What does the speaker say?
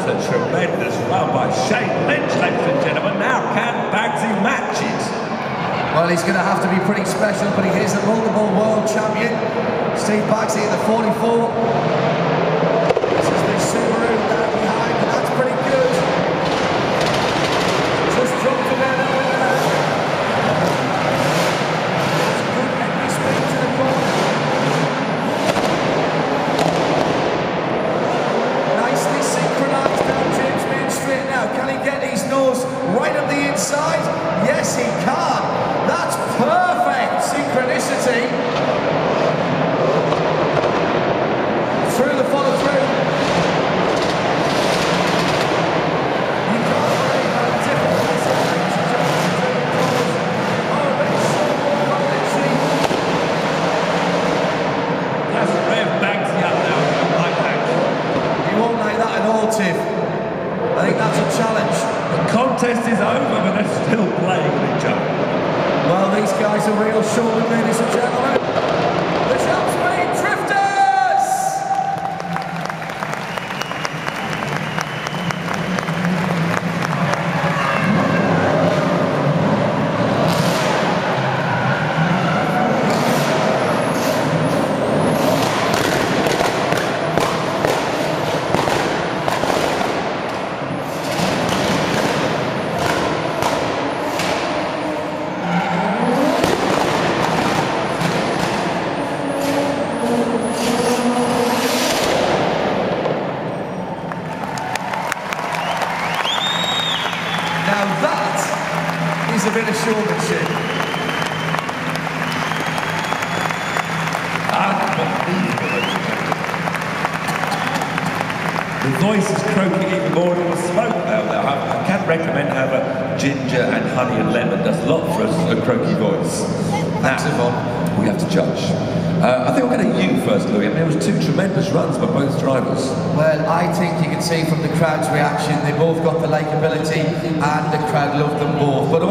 a tremendous run by Shane Lynch, ladies and gentlemen. Now can Bagsy match it? Well, he's going to have to be pretty special, but he is a multiple world champion. Steve Bagsy in the 44. This is the Subaru down behind, and that's pretty good. Just jumped in there. Good entry speed to the corner. Nicely synchronised down James Main Street now. Can he get his nose right up the inside? Yes, he can. That's perfect synchronicity. Through the follow through. You can't believe how difficult this is. Oh, but it's so more literally. That's Rev Bagsy up now. Like that. He won't like that at all, Tiff. I think that's a challenge. The contest is over, but they're still playing with each other. Well, these guys are real shoulders, ladies and gentlemen. The Champs Speed Drifters! Now that is a bit of showmanship. The voice is croaking even more than the smoke now. I can recommend having ginger and honey and lemon. Does a lot for a croaky voice. Thanks, Yvonne. We have to judge. I think we're going to you first, Louis. I mean, it was two tremendous runs by both drivers. Well, I think you can see from the crowd's reaction, they both got the likeability and the crowd loved them both. But